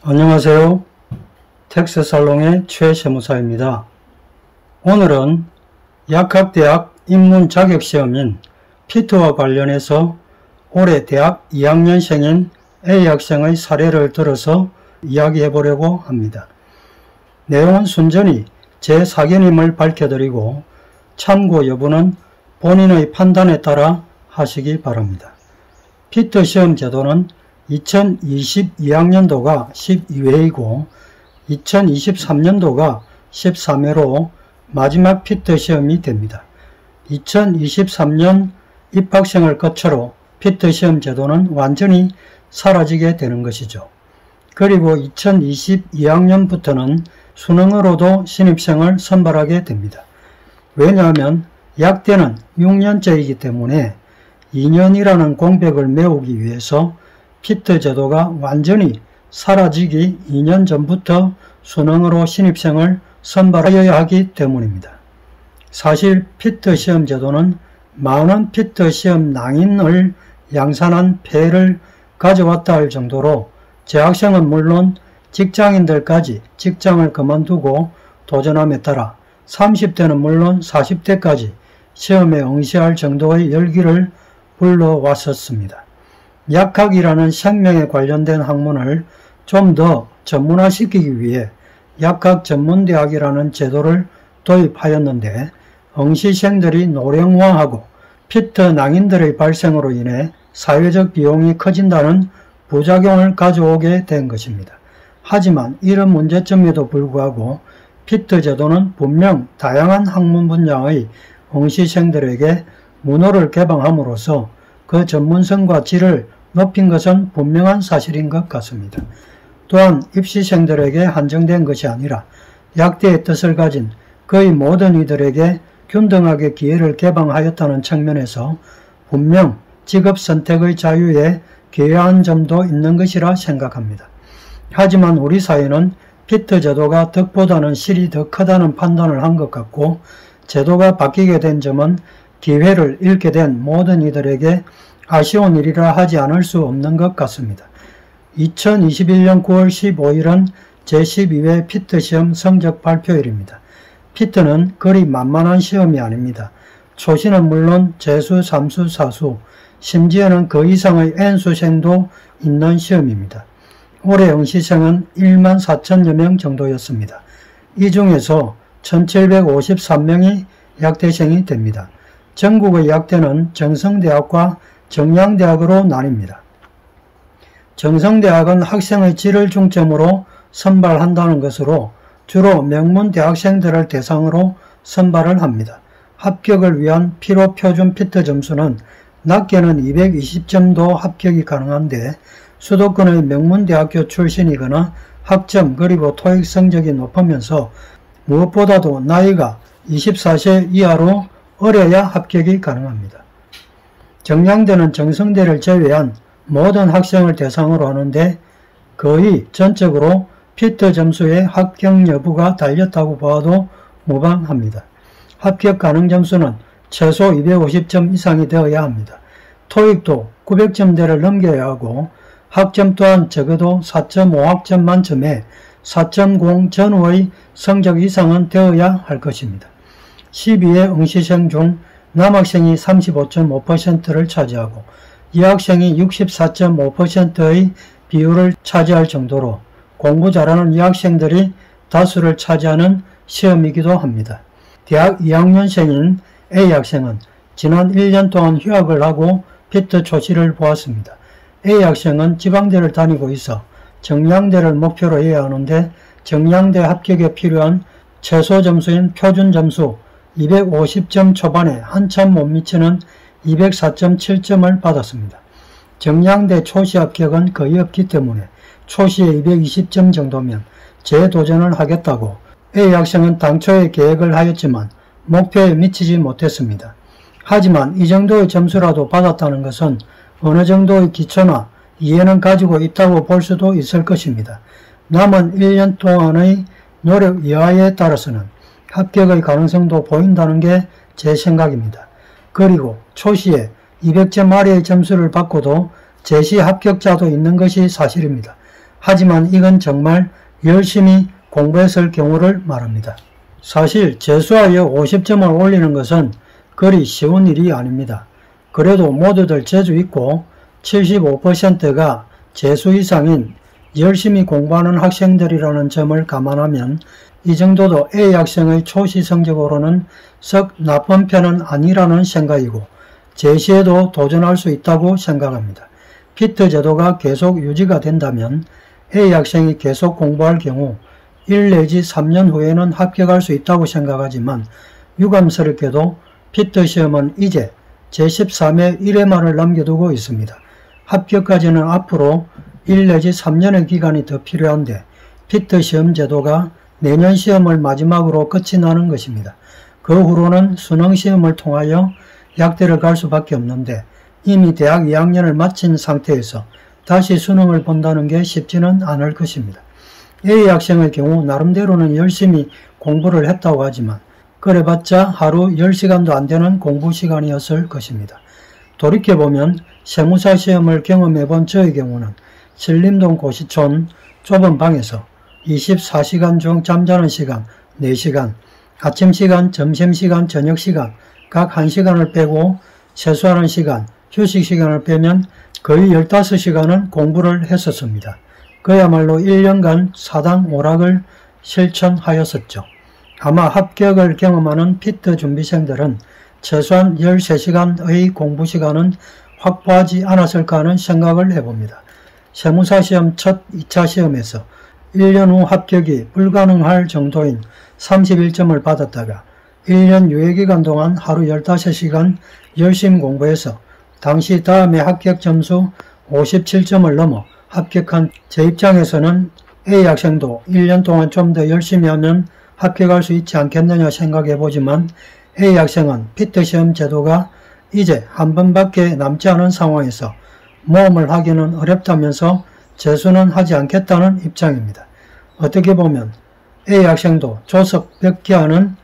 안녕하세요. 텍스살롱의 최세무사입니다. 오늘은 약학대학 입문 자격시험인 피트와 관련해서 올해 대학 2학년생인 A학생의 사례를 들어서 이야기해 보려고 합니다. 내용은 순전히 제 사견임을 밝혀드리고 참고 여부는 본인의 판단에 따라 하시기 바랍니다. 피트 시험 제도는 2022학년도가 12회이고 2023년도가 13회로 마지막 피트 시험이 됩니다. 2023년 입학생을 거쳐로 피트 시험 제도는 완전히 사라지게 되는 것이죠. 그리고 2022학년부터는 수능으로도 신입생을 선발하게 됩니다. 왜냐하면 약대는 6년제이기 때문에 2년이라는 공백을 메우기 위해서 피트 제도가 완전히 사라지기 2년 전부터 수능으로 신입생을 선발하여야 하기 때문입니다. 사실 피트 시험 제도는 많은 피트 시험 낭인을 양산한 폐해를 가져왔다 할 정도로 재학생은 물론 직장인들까지 직장을 그만두고 도전함에 따라 30대는 물론 40대까지 시험에 응시할 정도의 열기를 불러왔었습니다. 약학이라는 생명에 관련된 학문을 좀 더 전문화시키기 위해 약학전문대학이라는 제도를 도입하였는데 응시생들이 노령화하고 피트 낭인들의 발생으로 인해 사회적 비용이 커진다는 부작용을 가져오게 된 것입니다. 하지만 이런 문제점에도 불구하고 피트 제도는 분명 다양한 학문 분야의 응시생들에게 문호를 개방함으로써 그 전문성과 질을 높인 것은 분명한 사실인 것 같습니다. 또한 입시생들에게 한정된 것이 아니라 약대의 뜻을 가진 거의 모든 이들에게 균등하게 기회를 개방하였다는 측면에서 분명 직업 선택의 자유에 기여한 점도 있는 것이라 생각합니다. 하지만 우리 사회는 피트 제도가 덕보다는 실이 더 크다는 판단을 한 것 같고 제도가 바뀌게 된 점은 기회를 잃게 된 모든 이들에게 아쉬운 일이라 하지 않을 수 없는 것 같습니다. 2021년 9월 15일은 제12회 피트 시험 성적 발표일입니다. 피트는 그리 만만한 시험이 아닙니다. 초시는 물론 재수, 삼수, 사수, 심지어는 그 이상의 N수생도 있는 시험입니다. 올해 응시생은 1만 4천여 명 정도였습니다. 이 중에서 1753명이 약대생이 됩니다. 전국의 약대는 정성대학과 정량대학으로 나뉩니다. 정성대학은 학생의 질을 중점으로 선발한다는 것으로 주로 명문대학생들을 대상으로 선발을 합니다. 합격을 위한 필요 표준 피트 점수는 낮게는 220점도 합격이 가능한데 수도권의 명문대학교 출신이거나 학점 그리고 토익 성적이 높으면서 무엇보다도 나이가 24세 이하로 어려야 합격이 가능합니다. 정량대는 정성대를 제외한 모든 학생을 대상으로 하는데 거의 전적으로 피트 점수의 합격 여부가 달렸다고 봐도 무방합니다. 합격 가능 점수는 최소 250점 이상이 되어야 합니다. 토익도 900점대를 넘겨야 하고 학점 또한 적어도 4.5학점 만점에 4.0 전후의 성적 이상은 되어야 할 것입니다. 12회 응시생 중 남학생이 35.5%를 차지하고 여학생이 64.5%의 비율을 차지할 정도로 공부 잘하는 여학생들이 다수를 차지하는 시험이기도 합니다. 대학 2학년생인 A학생은 지난 1년 동안 휴학을 하고 피트 초시를 보았습니다. A학생은 지방대를 다니고 있어 정량대를 목표로 해야 하는데 정량대 합격에 필요한 최소 점수인 표준 점수 250점 초반에 한참 못 미치는 204.7점을 받았습니다. 정량대 초시 합격은 거의 없기 때문에 초시에 220점 정도면 재도전을 하겠다고 A학생은 당초에 계획을 하였지만 목표에 미치지 못했습니다. 하지만 이 정도의 점수라도 받았다는 것은 어느 정도의 기초나 이해는 가지고 있다고 볼 수도 있을 것입니다. 남은 1년 동안의 노력 여하에 따라서는 합격의 가능성도 보인다는 게 제 생각입니다. 그리고 초시에 200점 아래의 점수를 받고도 제시 합격자도 있는 것이 사실입니다. 하지만 이건 정말 열심히 공부했을 경우를 말합니다. 사실 재수하여 50점을 올리는 것은 그리 쉬운 일이 아닙니다. 그래도 모두들 재주 있고 75%가 재수 이상인 열심히 공부하는 학생들이라는 점을 감안하면 이 정도도 A 학생의 초시 성적으로는 썩 나쁜 편은 아니라는 생각이고 제시에도 도전할 수 있다고 생각합니다. 피트 제도가 계속 유지가 된다면 A 학생이 계속 공부할 경우 1 내지 3년 후에는 합격할 수 있다고 생각하지만 유감스럽게도 피트 시험은 이제 제13회 1회만을 남겨두고 있습니다. 합격까지는 앞으로 1 내지 3년의 기간이 더 필요한데 피트 시험 제도가 내년 시험을 마지막으로 끝이 나는 것입니다. 그 후로는 수능 시험을 통하여 약대를 갈 수밖에 없는데 이미 대학 2학년을 마친 상태에서 다시 수능을 본다는 게 쉽지는 않을 것입니다. A 학생의 경우 나름대로는 열심히 공부를 했다고 하지만 그래봤자 하루 10시간도 안 되는 공부 시간이었을 것입니다. 돌이켜보면 세무사 시험을 경험해본 저의 경우는 신림동 고시촌 좁은 방에서 24시간 중 잠자는 시간 4시간, 아침 시간, 점심 시간, 저녁 시간 각 1시간을 빼고 세수하는 시간, 휴식 시간을 빼면 거의 15시간은 공부를 했었습니다. 그야말로 1년간 사당 오락을 실천하였었죠. 아마 합격을 경험하는 피트 준비생들은 최소한 13시간의 공부 시간은 확보하지 않았을까 하는 생각을 해봅니다. 세무사 시험 첫 2차 시험에서 1년 후 합격이 불가능할 정도인 31점을 받았다가 1년 유예기간 동안 하루 15시간 열심히 공부해서 당시 다음에 합격 점수 57점을 넘어 합격한 제 입장에서는 A 학생도 1년 동안 좀 더 열심히 하면 합격할 수 있지 않겠느냐 생각해보지만 A 학생은 피트 시험 제도가 이제 한 번밖에 남지 않은 상황에서 모험을 하기는 어렵다면서 재수는 하지 않겠다는 입장입니다. 어떻게 보면 A 학생도 조석벽기하는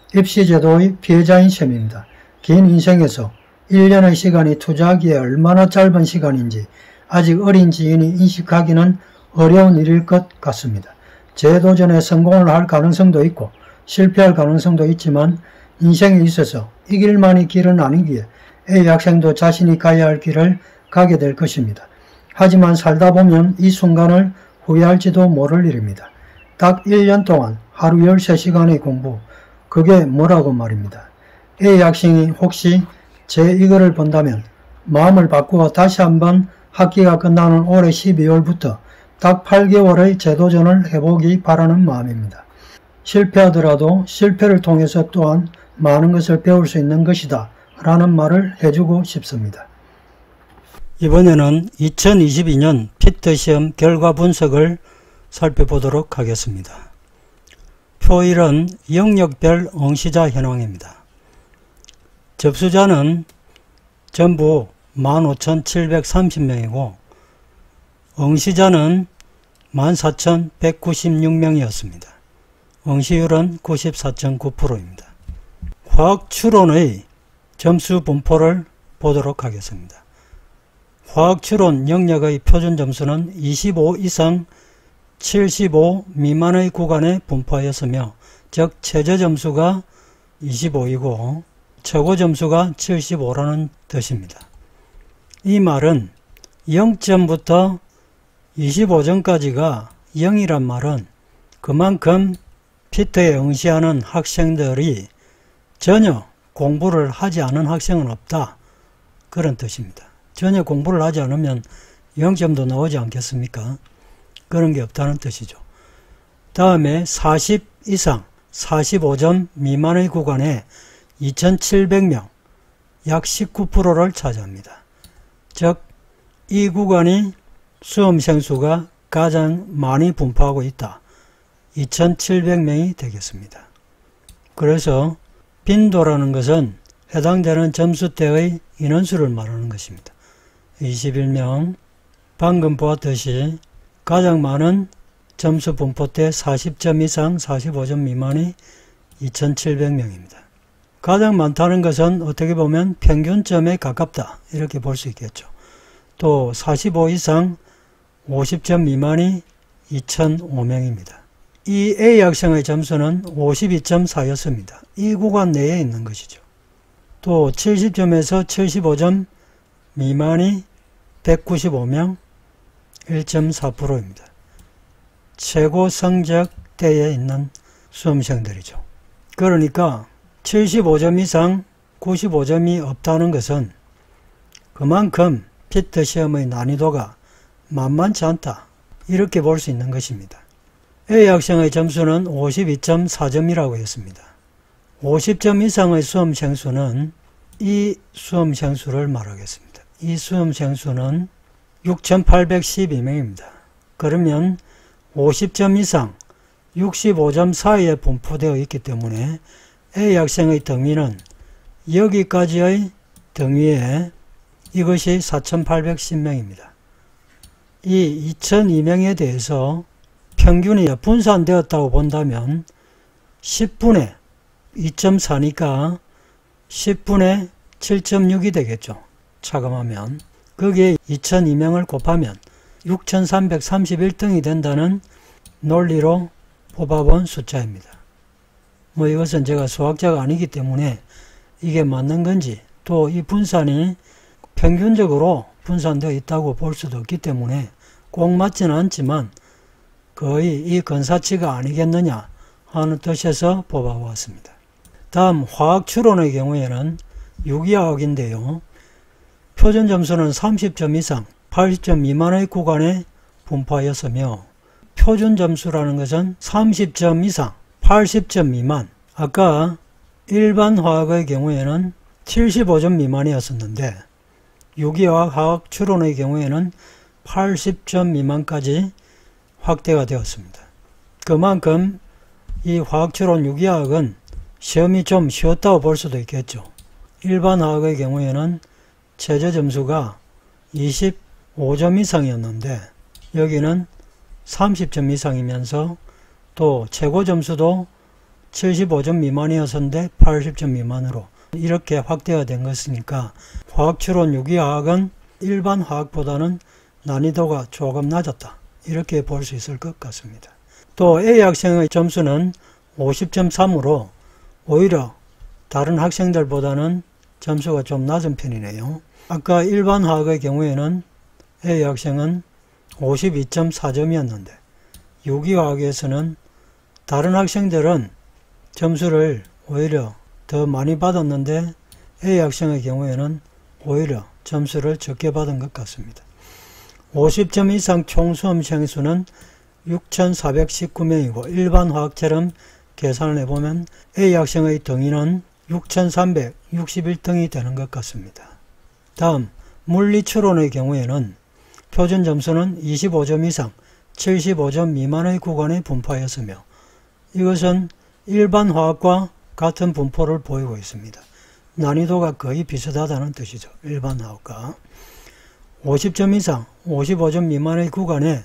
입시제도의 피해자인 셈입니다. 긴 인생에서 1년의 시간이 투자하기에 얼마나 짧은 시간인지 아직 어린 지인이 인식하기는 어려운 일일 것 같습니다. 재도전에 성공을 할 가능성도 있고 실패할 가능성도 있지만 인생에 있어서 이 길만이 길은 아니기에 A 학생도 자신이 가야 할 길을 가게 될 것입니다. 하지만 살다 보면 이 순간을 후회할지도 모를 일입니다. 딱 1년 동안 하루 13시간의 공부, 그게 뭐라고 말입니다. A 학생이 혹시 제 이거를 본다면 마음을 바꾸어 다시 한번 학기가 끝나는 올해 12월부터 딱 8개월의 재도전을 해보기 바라는 마음입니다. 실패하더라도 실패를 통해서 또한 많은 것을 배울 수 있는 것이다 라는 말을 해주고 싶습니다. 이번에는 2022년 피트 시험 결과 분석을 살펴보도록 하겠습니다. 표 1은 영역별 응시자 현황입니다. 접수자는 전부 15,730명이고 응시자는 14,196명이었습니다. 응시율은 94.9%입니다. 화학추론의 점수 분포를 보도록 하겠습니다. 화학추론 영역의 표준 점수는 25 이상 75 미만의 구간에 분포하였으며 즉 최저 점수가 25이고 최고 점수가 75라는 뜻입니다. 이 말은 0점부터 25점까지가 0이란 말은 그만큼 피트에 응시하는 학생들이 전혀 공부를 하지 않은 학생은 없다, 그런 뜻입니다. 전혀 공부를 하지 않으면 0점도 나오지 않겠습니까? 그런 게 없다는 뜻이죠. 다음에 40 이상 45점 미만의 구간에 2,700명, 약 19%를 차지합니다. 즉, 이 구간이 수험생 수가 가장 많이 분포하고 있다. 2,700명이 되겠습니다. 그래서 빈도라는 것은 해당되는 점수대의 인원수를 말하는 것입니다. 21명, 방금 보았듯이 가장 많은 점수 분포대 40점 이상 45점 미만이 2,700명입니다. 가장 많다는 것은 어떻게 보면 평균점에 가깝다, 이렇게 볼 수 있겠죠. 또 45 이상 50점 미만이 2005명입니다. 이 A학생의 점수는 52.4였습니다. 이 구간 내에 있는 것이죠. 또 70점에서 75점 미만이 195명, 1.4%입니다. 최고 성적대에 있는 수험생들이죠. 그러니까 75점 이상 95점이 없다는 것은 그만큼 피트 시험의 난이도가 만만치 않다, 이렇게 볼 수 있는 것입니다. A학생의 점수는 52.4점이라고 했습니다. 50점 이상의 수험생 수는 이 수험생 수를 말하겠습니다. 이 수험생 수는 6,812명입니다. 그러면 50점 이상 65점 사이에 분포되어 있기 때문에 A학생의 등위는 여기까지의 등위에 이것이 4,810명입니다. 이 2,002명에 대해서 평균이 분산되었다고 본다면 10분의 2.4니까 10분의 7.6이 되겠죠. 차감하면. 거기에 2,002명을 곱하면 6,331등이 된다는 논리로 뽑아본 숫자입니다. 이것은 제가 수학자가 아니기 때문에 이게 맞는 건지, 또 이 분산이 평균적으로 분산되어 있다고 볼 수도 없기 때문에 꼭 맞지는 않지만 거의 이 근사치가 아니겠느냐 하는 뜻에서 뽑아보았습니다. 다음 화학 추론의 경우에는 유기화학인데요. 표준 점수는 30점 이상 80점 미만의 구간에 분포하였으며, 표준 점수라는 것은 30점 이상 80점 미만, 아까 일반 화학의 경우에는 75점 미만이었었는데 유기화학 화학 추론의 경우에는 80점 미만까지 확대가 되었습니다. 그만큼 이 화학 추론 유기화학은 시험이 좀 쉬웠다고 볼 수도 있겠죠. 일반 화학의 경우에는 최저 점수가 25점 이상이었는데 여기는 30점 이상이면서 또 최고 점수도 75점 미만이었었는데 80점 미만으로 이렇게 확대가 된 것이니까 화학추론 유기화학은 일반 화학보다는 난이도가 조금 낮았다, 이렇게 볼 수 있을 것 같습니다. 또 A학생의 점수는 50.3으로 오히려 다른 학생들보다는 점수가 좀 낮은 편이네요. 아까 일반 화학의 경우에는 A학생은 52.4점이었는데 유기화학에서는 다른 학생들은 점수를 오히려 더 많이 받았는데 A학생의 경우에는 오히려 점수를 적게 받은 것 같습니다. 50점 이상 총 수험생 수는 6,419명이고 일반 화학처럼 계산을 해보면 A학생의 등위는 6,361등이 되는 것 같습니다. 다음 물리추론의 경우에는 표준 점수는 25점 이상 75점 미만의 구간에 분포하였으며 이것은 일반 화학과 같은 분포를 보이고 있습니다. 난이도가 거의 비슷하다는 뜻이죠. 일반 화학과. 50점 이상 55점 미만의 구간에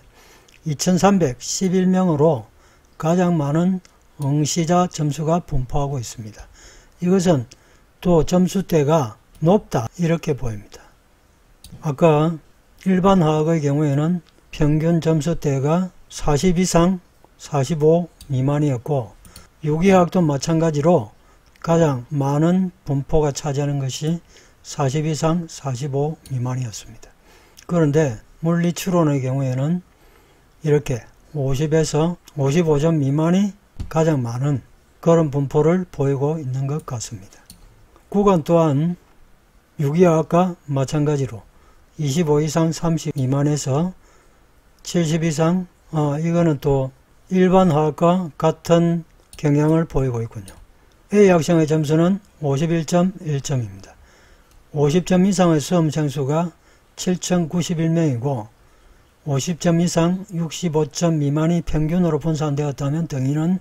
2,311명으로 가장 많은 응시자 점수가 분포하고 있습니다. 이것은 또 점수대가 높다, 이렇게 보입니다. 아까 일반 화학의 경우에는 평균 점수대가 40 이상 45 미만이었고 유기화학도 마찬가지로 가장 많은 분포가 차지하는 것이 40 이상 45 미만이었습니다. 그런데 물리추론의 경우에는 이렇게 50에서 55점 미만이 가장 많은 그런 분포를 보이고 있는 것 같습니다. 구간 또한 유기화학과 마찬가지로 25 이상 30 미만에서 70 이상, 이거는 또 일반 화학과 같은 경향을 보이고 있군요. A학생의 점수는 51.1점입니다. 50점 이상의 수험생 수가 7,091명이고 50점 이상 65점 미만이 평균으로 분산되었다면 등위는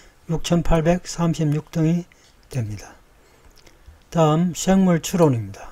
6,836등이 됩니다. 다음 생물추론입니다.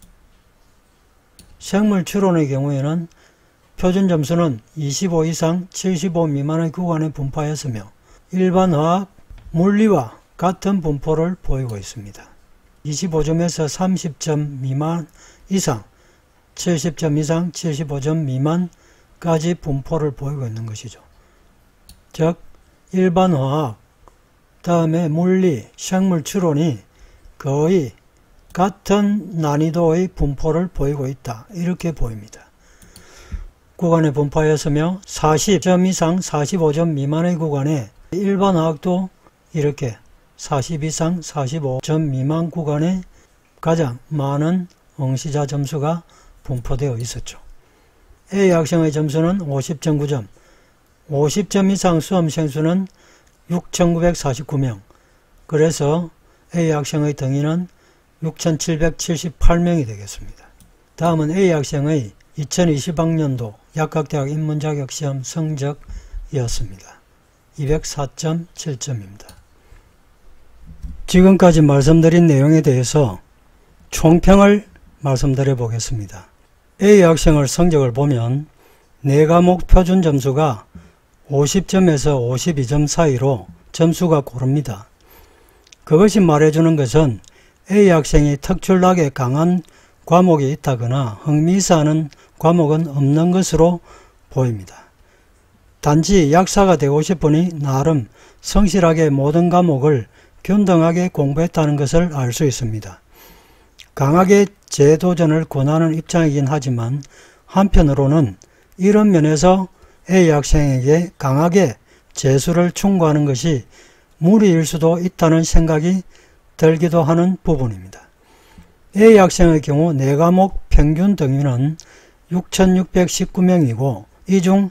생물추론의 경우에는 표준 점수는 25 이상 75 미만의 구간에 분포하였으며 일반 화학, 물리와 같은 분포를 보이고 있습니다. 25점에서 30점 미만 이상, 70점 이상, 75점 미만, 가지 분포를 보이고 있는 것이죠. 즉 일반 화학, 다음에 물리, 생물 추론이 거의 같은 난이도의 분포를 보이고 있다. 이렇게 보입니다. 구간의 분포였으며 40점 이상 45점 미만의 구간에 일반 화학도 이렇게 40 이상 45점 미만 구간에 가장 많은 응시자 점수가 분포되어 있었죠. A학생의 점수는 50.9점, 50점 이상 수험생 수는 6,949명, 그래서 A학생의 등위는 6,778명이 되겠습니다. 다음은 A학생의 2020학년도 약학대학 입문자격시험 성적이었습니다. 204.7점입니다. 지금까지 말씀드린 내용에 대해서 총평을 말씀드려 보겠습니다. A학생의 성적을 보면 4과목 표준 점수가 50점에서 52점 사이로 점수가 고릅니다. 그것이 말해주는 것은 A학생이 특출나게 강한 과목이 있다거나 흥미있어하는 과목은 없는 것으로 보입니다. 단지 약사가 되고 싶으니 나름 성실하게 모든 과목을 균등하게 공부했다는 것을 알 수 있습니다. 강하게 재도전을 권하는 입장이긴 하지만 한편으로는 이런 면에서 A학생에게 강하게 재수를 충고하는 것이 무리일 수도 있다는 생각이 들기도 하는 부분입니다. A학생의 경우 4과목 평균 등위는 6,619명이고 이 중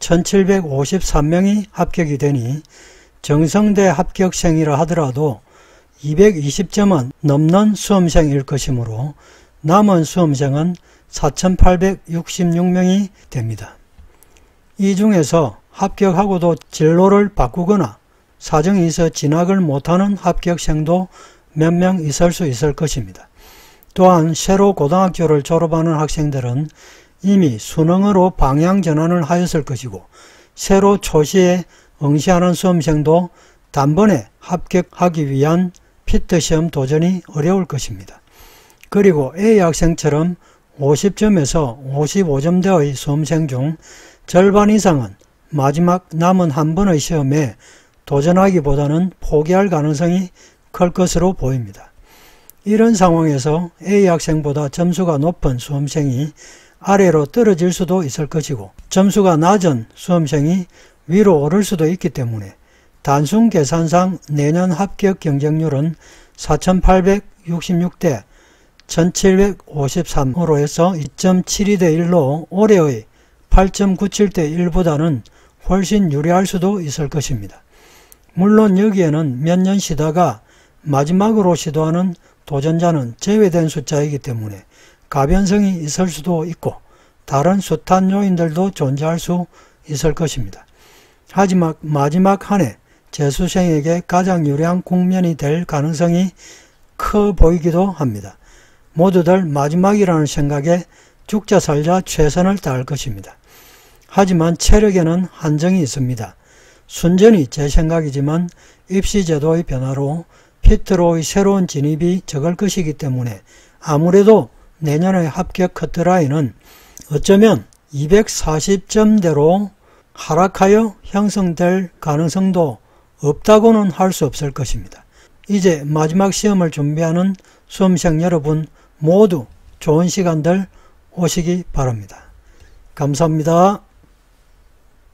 1,753명이 합격이 되니 정성대 합격생이라 하더라도 220점은 넘는 수험생일 것이므로 남은 수험생은 4,866명이 됩니다. 이 중에서 합격하고도 진로를 바꾸거나 사정이 있어 진학을 못하는 합격생도 몇 명 있을 수 있을 것입니다. 또한 새로 고등학교를 졸업하는 학생들은 이미 수능으로 방향 전환을 하였을 것이고 새로 초시에 응시하는 수험생도 단번에 합격하기 위한 피트시험 도전이 어려울 것입니다. 그리고 A학생처럼 50점에서 55점대의 수험생 중 절반 이상은 마지막 남은 한 번의 시험에 도전하기보다는 포기할 가능성이 클 것으로 보입니다. 이런 상황에서 A학생보다 점수가 높은 수험생이 아래로 떨어질 수도 있을 것이고 점수가 낮은 수험생이 위로 오를 수도 있기 때문에 단순 계산상 내년 합격 경쟁률은 4,866대 1,753으로 해서 2.72대 1로 올해의 8.97대 1보다는 훨씬 유리할 수도 있을 것입니다. 물론 여기에는 몇 년 쉬다가 마지막으로 시도하는 도전자는 제외된 숫자이기 때문에 가변성이 있을 수도 있고 다른 숱한 요인들도 존재할 수 있을 것입니다. 하지만 마지막 한 해 재수생에게 가장 유리한 국면이 될 가능성이 커 보이기도 합니다. 모두들 마지막이라는 생각에 죽자 살자 최선을 다할 것입니다. 하지만 체력에는 한정이 있습니다. 순전히 제 생각이지만 입시제도의 변화로 피트로의 새로운 진입이 적을 것이기 때문에 아무래도 내년의 합격 커트라인은 어쩌면 240점대로 하락하여 형성될 가능성도 없다고는 할 수 없을 것입니다. 이제 마지막 시험을 준비하는 수험생 여러분 모두 좋은 시간들 오시기 바랍니다. 감사합니다.